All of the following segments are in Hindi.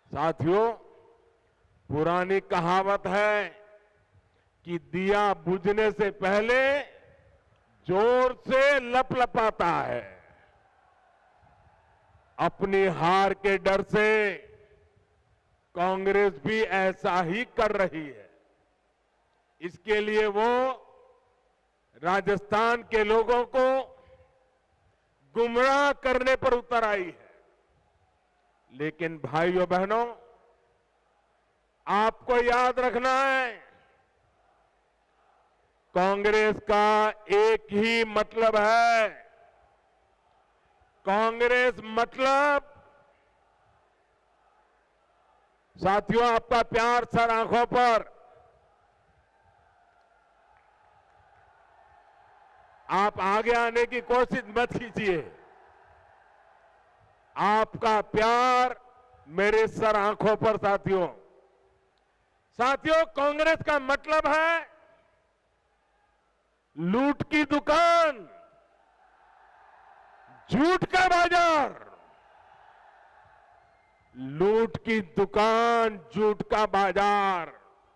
साथियों, पुरानी कहावत है कि दिया बुझने से पहले जोर से लपलपाता है। अपनी हार के डर से कांग्रेस भी ऐसा ही कर रही है। इसके लिए वो राजस्थान के लोगों को गुमराह करने पर उतर आई है। लेकिन भाइयों बहनों, आपको याद रखना है, कांग्रेस का एक ही मतलब है। कांग्रेस मतलब, साथियों, आपका प्यार सर आंखों पर। आप आगे आने की कोशिश मत कीजिए। आपका प्यार मेरे सर आंखों पर। साथियों, कांग्रेस का मतलब है लूट की दुकान, झूठ का बाजार। लूट की दुकान, झूठ का बाजार।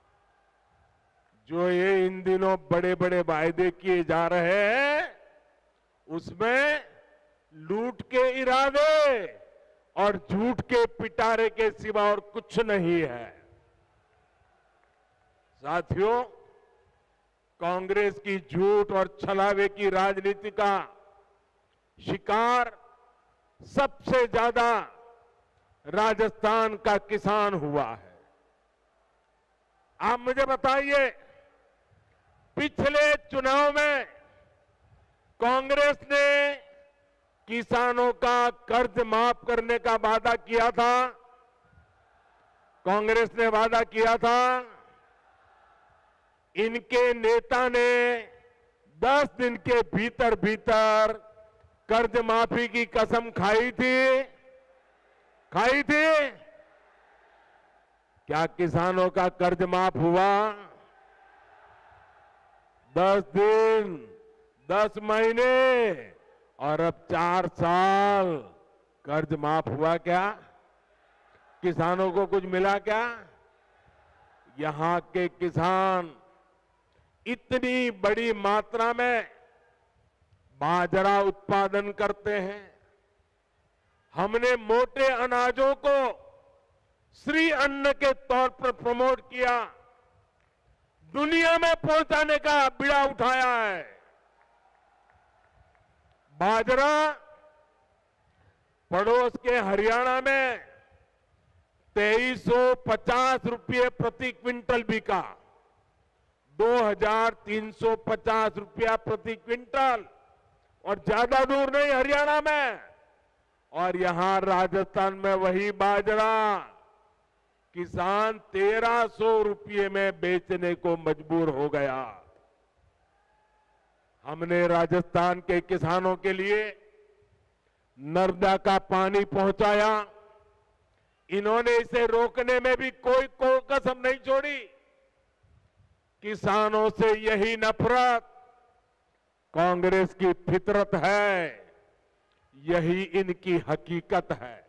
जो ये इन दिनों बड़े बड़े वायदे किए जा रहे हैं, उसमें लूट के इरादे और झूठ के पिटारे के सिवा और कुछ नहीं है। साथियों, कांग्रेस की झूठ और छलावे की राजनीति का शिकार सबसे ज्यादा राजस्थान का किसान हुआ है। आप मुझे बताइए, पिछले चुनाव में कांग्रेस ने किसानों का कर्ज माफ करने का वादा किया था। कांग्रेस ने वादा किया था। इनके नेता ने 10 दिन के भीतर भीतर कर्ज माफी की कसम खाई थी। क्या किसानों का कर्ज माफ हुआ? 10 दिन, 10 महीने और अब 4 साल कर्ज माफ हुआ क्या? किसानों को कुछ मिला क्या? यहां के किसान इतनी बड़ी मात्रा में बाजरा उत्पादन करते हैं। हमने मोटे अनाजों को श्री अन्न के तौर पर प्रमोट किया, दुनिया में पहुंचाने का बीड़ा उठाया है। बाजरा पड़ोस के हरियाणा में 2350 रुपये प्रति क्विंटल बिका, 2350 रुपया प्रति क्विंटल, और ज्यादा दूर नहीं हरियाणा में। और यहां राजस्थान में वही बाजरा किसान 1300 रुपये में बेचने को मजबूर हो गया। हमने राजस्थान के किसानों के लिए नर्मदा का पानी पहुंचाया। इन्होंने इसे रोकने में भी कोई कसम नहीं छोड़ी। किसानों से यही नफरत कांग्रेस की फितरत है, यही इनकी हकीकत है।